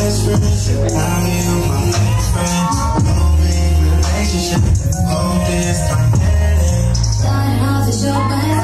best friends. Now you my best friend. No big relationship. Hope this I'm headed. Starting off the show, but